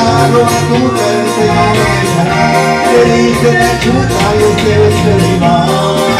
carro a tu tercero dejará, que dice te chuta y se va.